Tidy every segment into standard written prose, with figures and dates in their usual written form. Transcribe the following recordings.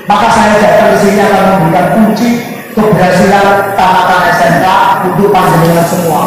Maka saya datang ke sini akan memberikan kunci keberhasilan tamatan SMK untuk panjenengan semua.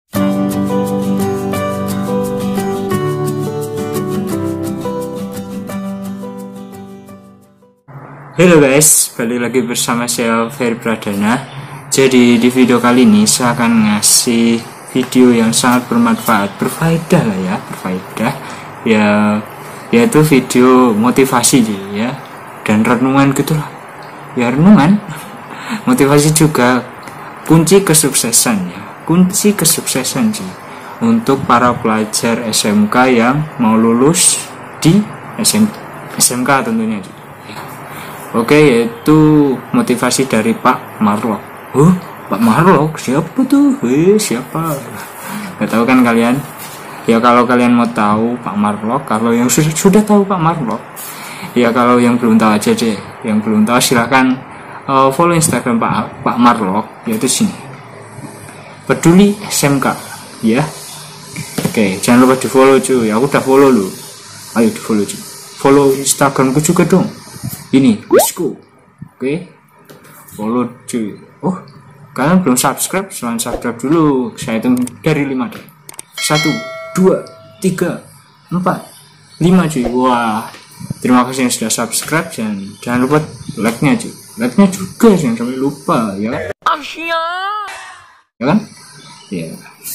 Halo guys, balik lagi bersama saya Ferry Pradana. Jadi di video kali ini saya akan ngasih video yang sangat bermanfaat, berfaedah lah ya, berfaedah ya, yaitu video motivasi ya, dan renungan gitulah ya, renungan motivasi juga, kunci kesuksesan ya, kunci kesuksesan sih untuk para pelajar SMK yang mau lulus di SMK tentunya. Oke, yaitu motivasi dari Pak Marlock. Pak Marlock siapa tuh? Siapa? Gak tahu kan kalian? Ya kalau kalian mau tahu Pak Marlock, kalau yang sudah tahu Pak Marlock, ya kalau yang belum tahu aja deh. Yang belum tahu silahkan follow Instagram Pak Marlock, yaitu sini. Peduli SMK, ya. Oke, jangan lupa di follow cuy. Aku udah follow lu. Ayo di follow cuy. Follow Instagramku juga dong. Ini, let's go. Oke, follow cuy. Oh, kalian belum subscribe? Silahkan subscribe dulu. Saya hitung dari 5 deh. 1, 2, 3, 4, 5 cuy. Wah, terima kasih yang sudah subscribe. Dan jangan lupa like-nya cuy. Like-nya juga, jangan sampai lupa ya. Ya kan? Ya.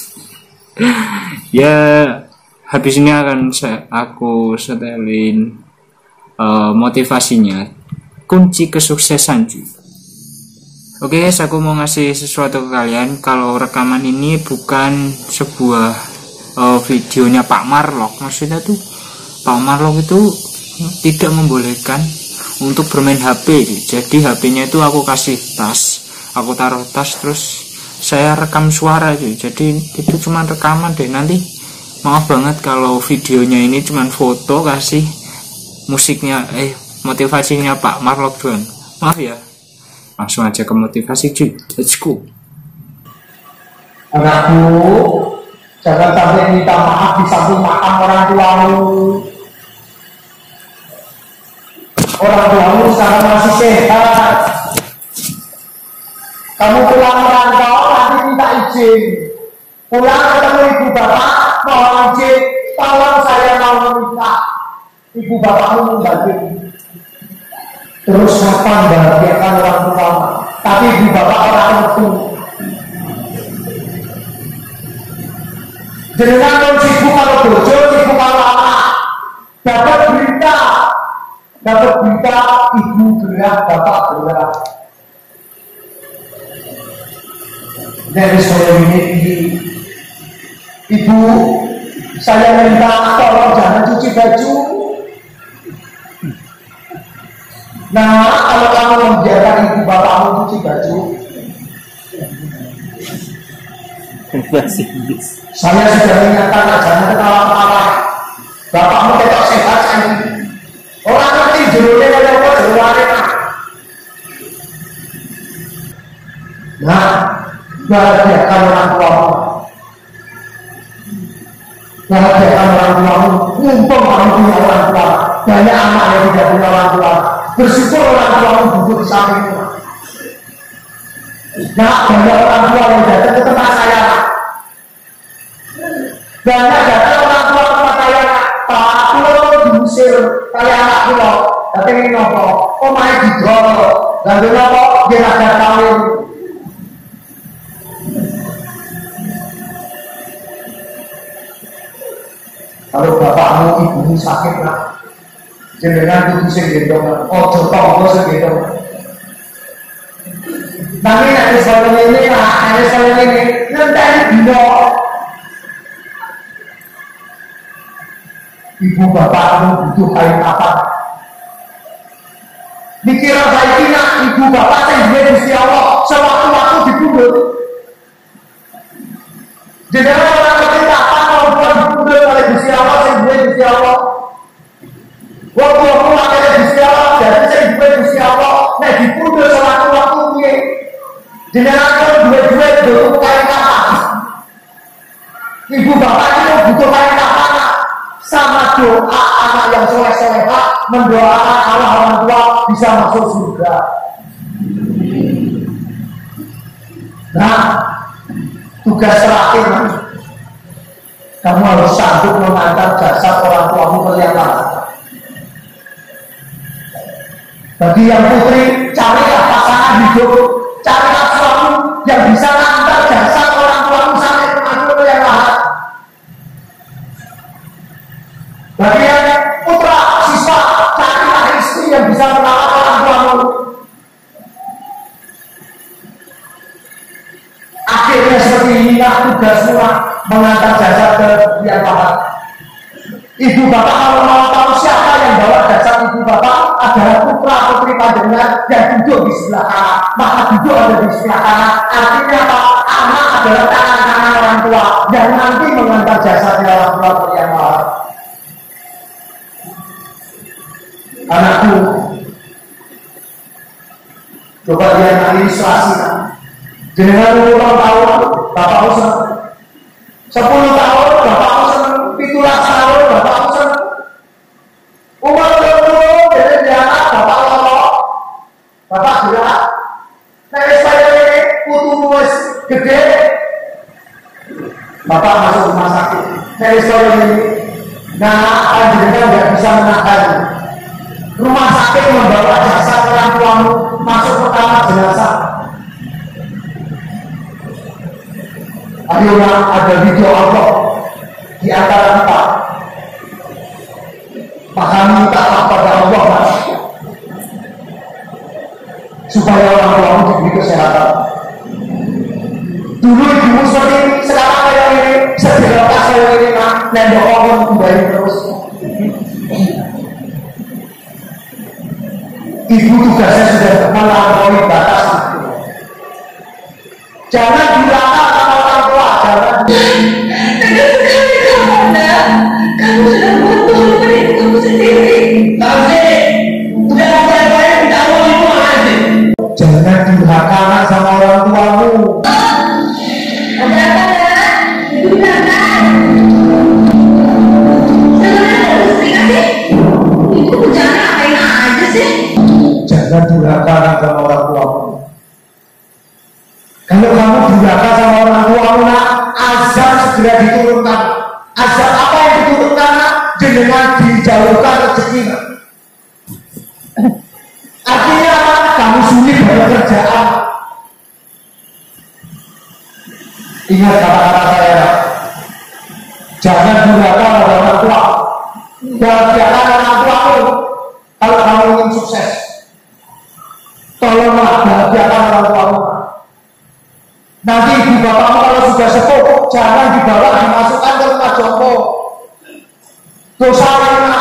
Ya, habis ini akan aku setelin motivasinya, kunci kesuksesan cuy. Oke guys, aku mau ngasih sesuatu ke kalian. Kalau rekaman ini bukan sebuah videonya Pak Marlock, maksudnya tuh Pak Marlock itu tidak membolehkan untuk bermain HP. Jadi HP-nya itu aku kasih tas, aku taruh tas, terus saya rekam suara cuy. Jadi itu cuma rekaman deh. Nanti maaf banget kalau videonya ini cuma foto, kasih musiknya motivasinya Pak Marlock doang. Maaf ya. Langsung aja ke motivasi cuy. Let's go. Anakku, jangan sampai minta maaf di samping makam orang tuamu. Orang tuamu sekarang masih sehat. Kamu pulang merantau nanti minta izin. Pulang ketemu ibu bapak, mohon izin, tolong saya mau menikah. Ibu bapakmu membantu. Terus kapan bahagiakan orang tua? Tapi ibu bapak orang itu. Jangan sibuk kalau bojo, sibuk kalau anak. Dapat berita ibu gerah, bapak gerah. Dari saya ini, ibu, saya minta tolong jangan cuci baju. Nah, kalau kamu membiarkan ibu bapakmu cuci baju, saya sudah mengingatkan jangan ketawa-ketawa. Bapakmu tetap sehat kan? Orang ngerti judulnya kalau apa judulnya. Nah, bahagiakan orang tuamu. Bahagiakan orang tuamu. Mumpung kamu punya orang tua. Banyak anak yang tidak punya orang tua. Bersyukur orang tuamu duduk di sampingmu. Nah, banyak orang tua yang datang ke tempat saya. Banyak datang orang tua ke tempat saya. Pak, pulau diusir kayak anak pulau. Tapi ini nopo. Oh, main didol. Lalu nopo, dia ada kawin. Kalau bapakmu, ibumu sakit nak. Jenengan kudu sing gendong, ojo tonggo sing gendong. Tapi nek wis kaya ngene lah, wis kaya ngene, ngenteni dino. Ibu bapakmu butuh kain apa? Mikir saiki nak ibu bapak sing duwe Gusti Allah, sewaktu-waktu dipundhut. Jenengan ora ngerti kapan mau dipundhut oleh Gusti Allah sing duwe Gusti Allah. Waktu aku pakai Gusti Allah, jadi saya duwe Gusti Allah, nek dipundhut sewaktu-waktu piye? Jenengan kok duwe-duwe butuh kain apa? Ibu bapak itu butuh kain apa? Sama doa anak yang soleh-solehah mendoakan Allah orang tua bisa masuk surga. Nah, tugas terakhir, kamu harus sanggup mengantar jasa orang tuamu ke liang lahat. Bagi yang putri, carilah pasangan hidup, carilah suami yang bisa mengantar jasa orang tuamu sampai masuk ke liang lahat. Bagi yang putra, siswa, carilah istri yang bisa merawat orang tuamu. Akhirnya seperti inilah tugasmu mengantar jasa ke liang lahat. Ibu bapak kalau mau tahu siapa yang bawa jasa ibu bapak adalah putra putri panjenengan yang duduk di sebelah kanan, maka duduk ada di sebelah kanan. Artinya apa? Anak adalah tangan kanan orang tua yang nanti mengantar jasa di orang tua ke liang lahat. Anakku, coba lihat ilustrasi. Jenengan 10 tahun, bapakmu senang. 10 tahun, bapakmu senang. 17 tahun, bapakmu senang. Umur 20, jadi jalan, bapak lolo. Bapak gerak. Nah, saya ini putu wis gede. Bapak masuk rumah sakit. Nah, saya ini, panjenengan tidak bisa menahan. Rumah sakit membawa jasa orang tuamu masuk ke kamar jenazah. Akhirnya ada video Allah di antara kita. Maka mintalah pada Allah, Mas, supaya orang tuamu diberi kesehatan. Dulu ibumu seperti ini, sekarang kayak ini, sederhana saya ini, nembok orang kembali terus. Ibu tugasnya sudah melampaui batas. Jangan durhaka sama orang tua, jangan. Tegas sekali kamu, Nak. Kamu sudah betul beribu kamu sendiri. Tapi udah apa-apa minta uang ibu aja. Jangan durhaka sama orang tuamu. Ada apa, Nak? Ibu durhaka. Sebenarnya harus dikasih. Ibu jangan ngapain aja sih. Jangan durhaka sama orang tuamu. Kalau kamu durhaka sama orang tuamu, azab segera diturunkan. Azab apa yang diturunkan? Dengan dijauhkan rezeki. Artinya apa? Kamu sulit bekerjaan. Ingat kata-kata saya. Jangan durhaka pada orang tua. Bahagiakan orang tuamu kalau kamu ingin sukses. Tolonglah bahagiakan orang tuamu. Nanti ibu bapakmu kalau sudah sepuh, jangan dibawa dimasukkan ke rumah jompo. Dosa anak.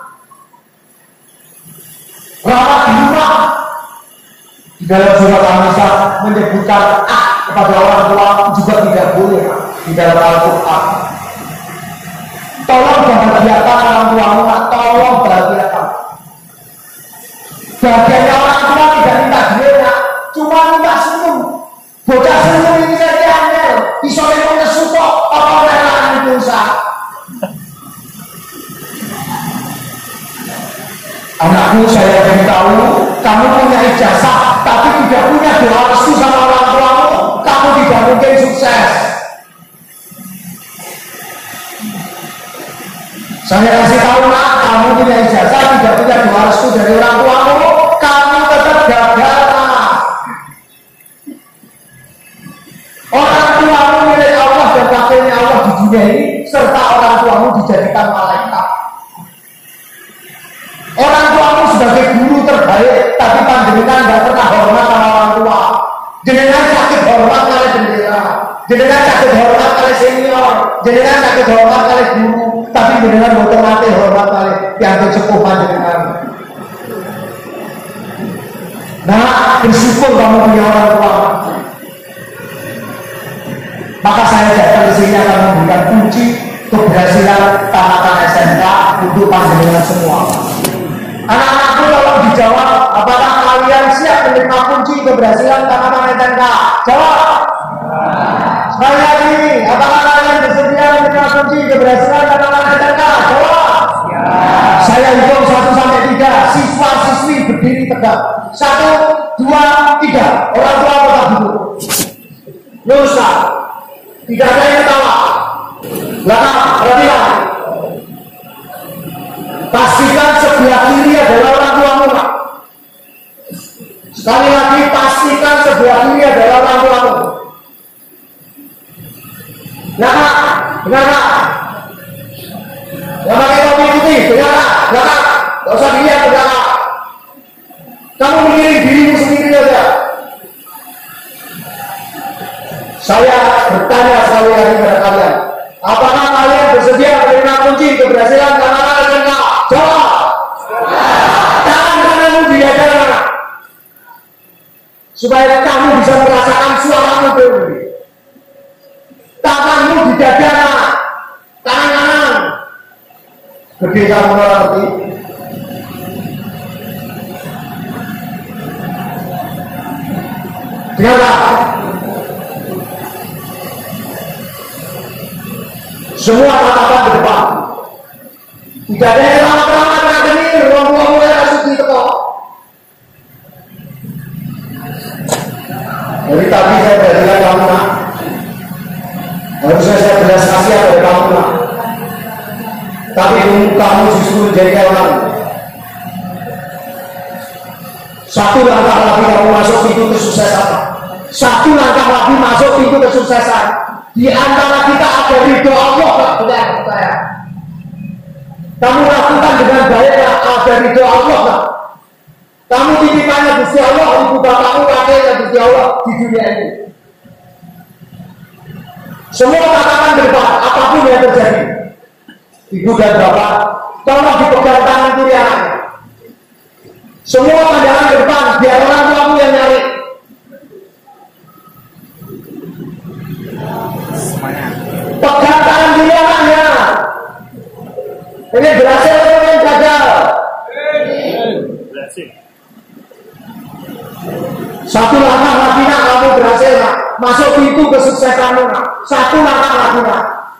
Rawat di rumah. Di dalam surat Al-Nisa menyebutkan kepada orang tua juga tidak boleh di dalam Al-Quran. Tolong bahagiakan orang tuamu, tolong bahagiakan. Bahagianya orang tua tidak minta duit, cuma minta senyum. Bocah senyum ini saja angel, isolasi mengesupport apa relaan itu usaha. Anakku, saya beritahu, kamu punya ijazah, tapi tidak punya doa restu sama orang tuamu, kamu tidak mungkin sukses. Saya kasih tahu, nak, kamu punya ijazah, tidak punya doa restu dari orang tuamu, kamu tetap gagal. Orang tuamu milik Allah dan wakilnya Allah di dunia ini, serta orang tuamu dijadikan malaikat. Orang tuamu sebagai guru terbaik, tapi panjenengan tidak pernah hormat sama orang tua. Jenengan sakit hormat kali bendera, jenengan sakit hormat kali senior, jenengan sakit hormat kali guru, tapi jenengan boten mati hormat kali yang sepuh panjenengan. Nah, bersyukur kamu punya orang tua. Maka saya datang ke sini akan memberikan kunci keberhasilan tamatan SMK untuk panjenengan semua. Anak-anakku, tolong dijawab, apakah kalian siap menerima kunci keberhasilan tamatan SMK? Jawab. Sekali lagi, apakah kalian bersedia menerima kunci keberhasilan tamatan SMK? Jawab. Saya hitung 1 sampai 3. Siswa-siswi berdiri tegak. 1, 2, 3. Orang tua tetap duduk. Nusa. Tidak ada yang ketawa. Belakang, perhatikan. Pastikan sebelah kiri adalah orang tuamu. Sekali lagi, pastikan sebelah kiri adalah orang tuamu. Belakang, belakang. Yang pakai topi putih, belakang, belakang. Gak usah dilihat ke belakang. Kamu mikirin dirimu sendiri saja. Saya bertanya sekali lagi kepada kalian, apakah kalian bersedia menerima kunci keberhasilan karena SMK? Jawab. Tangan kananmu di dada mana? Supaya kamu bisa merasakan suaramu sendiri. Tanganmu di dada mana? Tangan kanan. Gede kamu ngerti? Dengarlah. Semua tatapan ke depan. Tidak ada yang lama-lama akademi, ruang-ruang mulai masuk di teko. Dari tadi saya belajar kamu nak. Harusnya saya belas kasihan dari kamu nak. Tapi kamu justru menjadi orang. Satu langkah lagi kamu masuk pintu kesuksesan. Satu langkah lagi masuk pintu kesuksesan. Di antara kita ada ridho Allah, tak percaya. Kamu lakukan dengan baik, ada ridho Allah. Kamu titipannya Gusti Allah, ibu bapakmu kakeknya Gusti Allah di dunia ini. Semua katakan depan, apapun yang terjadi, ibu dan bapak, tolong dipegang tangan kiri anaknya. Semua pandangan ke depan, biar orang tuamu yang nyari. Pegang tangan kiri anaknya. Ini berhasil atau yang gagal? Berhasil. Satu langkah lagi nak, kamu berhasil nak. Masuk pintu kesuksesanmu nak. Satu langkah lagi nak.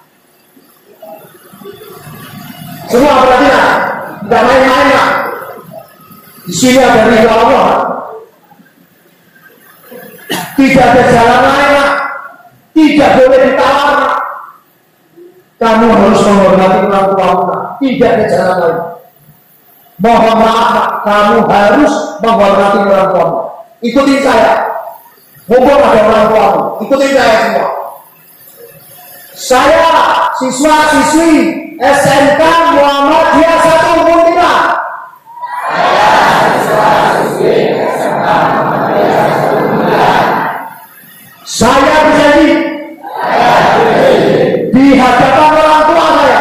Semua berarti nak. Tidak main-main nak. Di sini ada ridho Allah. Tidak ada jalan lain nak. Tidak boleh ditawar nak. Kamu harus menghormati orang tuamu nak. Tidak ada jalan lain. Mohon maaf nak. Kamu harus menghormati orang tuamu. Ikutin saya. Mumpung ada orang tuamu. Ikutin saya semua. Saya siswa-siswi SMK Muhammadiyah 1 Muntilan. Saya berjanji di hadapan orang tua saya,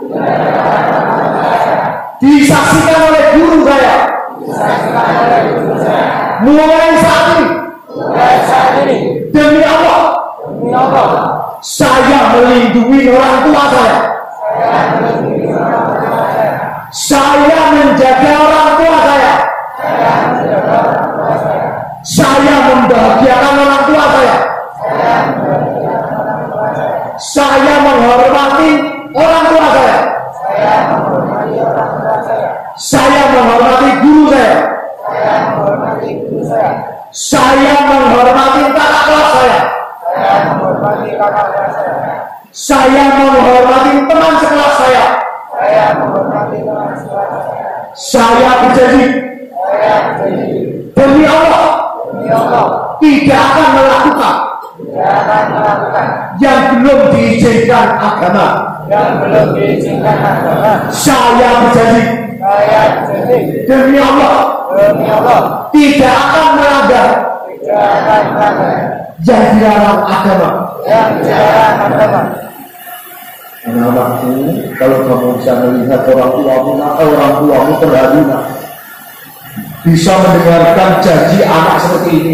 disaksikan oleh guru saya, mulai saat ini, demi Allah, saya melindungi orang tua saya. Saya menjaga orang tua saya. Saya membahagiakan orang tua saya. Saya menghormati orang tua saya. Saya menghormati guru saya. Saya menghormati kakak kelas saya. Saya menghormati teman sekelas saya. Saya berjanji demi Allah tidak akan melakukan yang belum diizinkan agama. Saya berjanji demi Allah tidak akan melanggar yang dilarang agama. Anak-anakku, kalau kamu bisa melihat orang tuamu terharu, bisa mendengarkan janji anak seperti ini,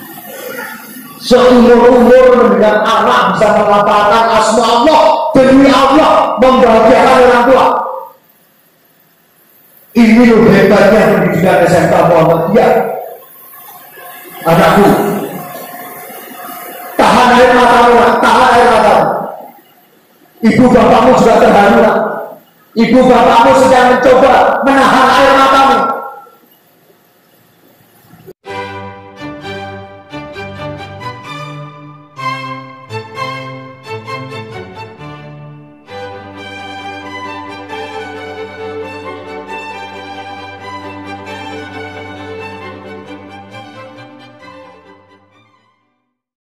seumur-umur mendengar anak bisa melafalkan asma Allah, demi Allah membahagiakan orang tua. Ini loh hebatnya pendidikan SMK Muhammadiyah. Anakku, tahan air matamu, tahan air matamu. Ibu bapakmu juga terharu. Ibu bapakmu sedang mencoba menahan